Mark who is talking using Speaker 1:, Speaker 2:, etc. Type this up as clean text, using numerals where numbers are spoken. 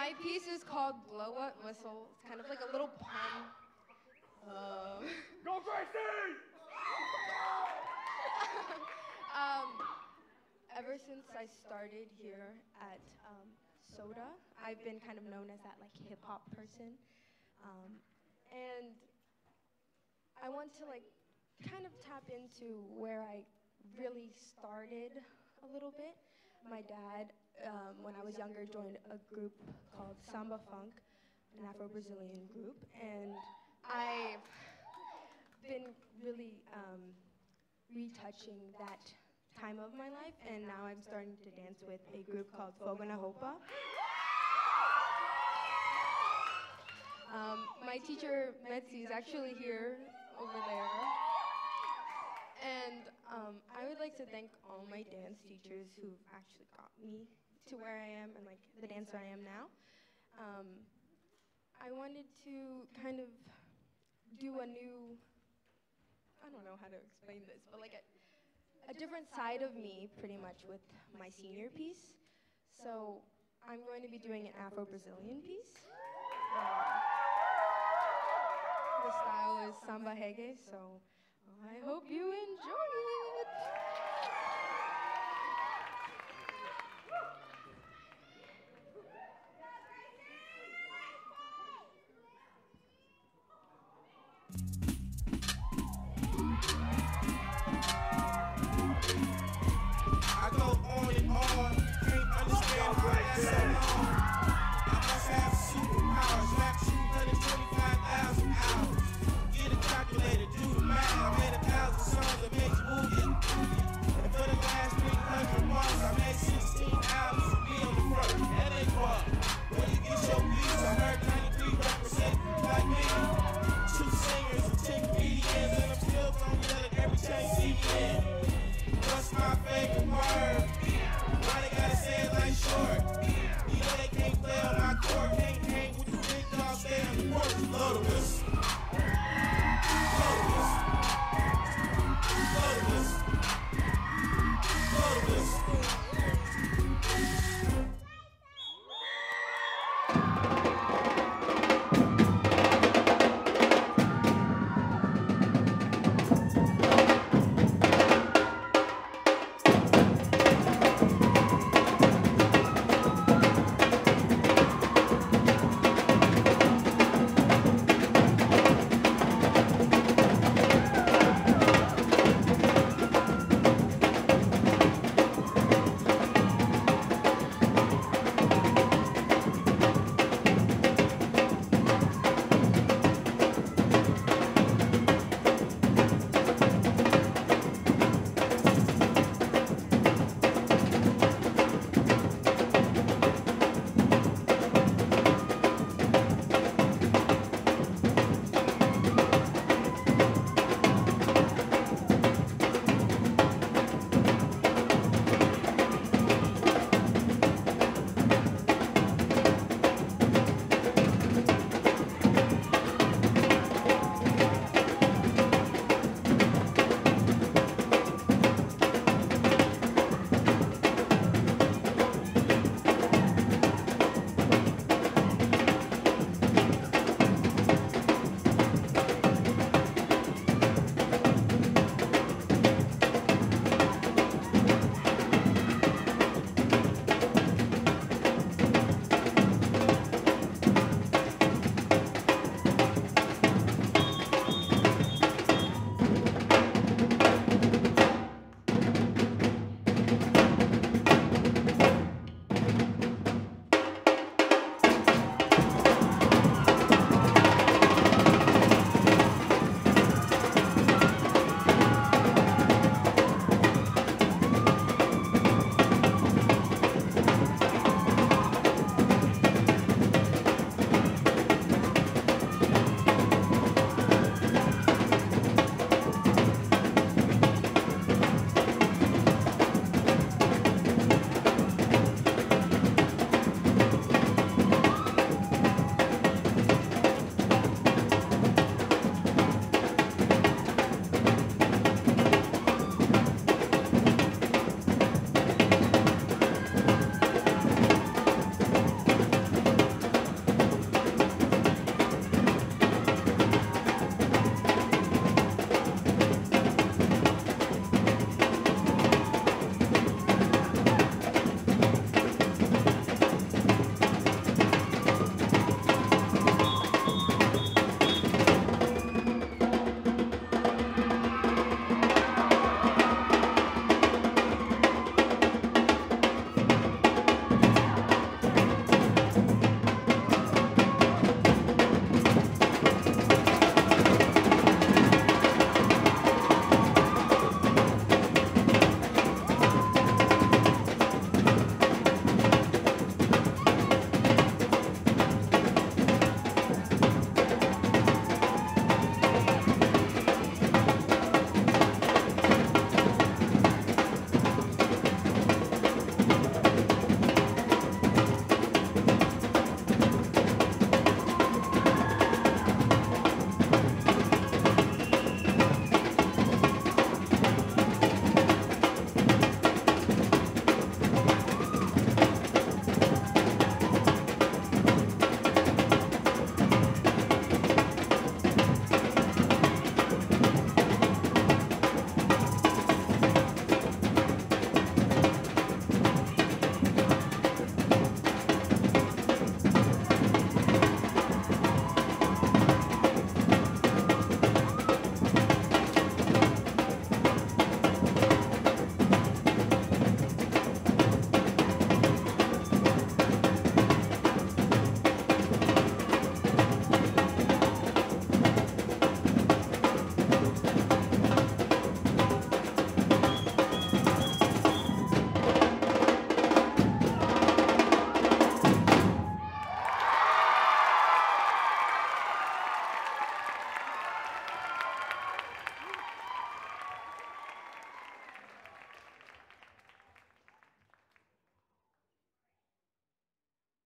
Speaker 1: My piece is called Blow Up Whistle. It's kind of like a little pun.
Speaker 2: Go Gracie!
Speaker 1: Ever since I started here at Soda, I've been kind of known as that like hip hop person, and I want to like kind of tap into where I really started a little bit. My dad, when I was younger, joined a group called Samba Funk, an Afro-Brazilian group, and I've been really retouching that time of my life, and now I'm starting to dance with a group called ProBonoPhoto. My teacher, Metzi, is actually here over there. And I would like to thank all my dance teachers who've actually got me to where I am and like the dancer I am now. I wanted to kind of do a new, I don't know how to explain this, but like a different side of me pretty much with my senior piece. So I'm going to be doing an Afro-Brazilian piece. The style is samba reggae, so I hope you enjoy it.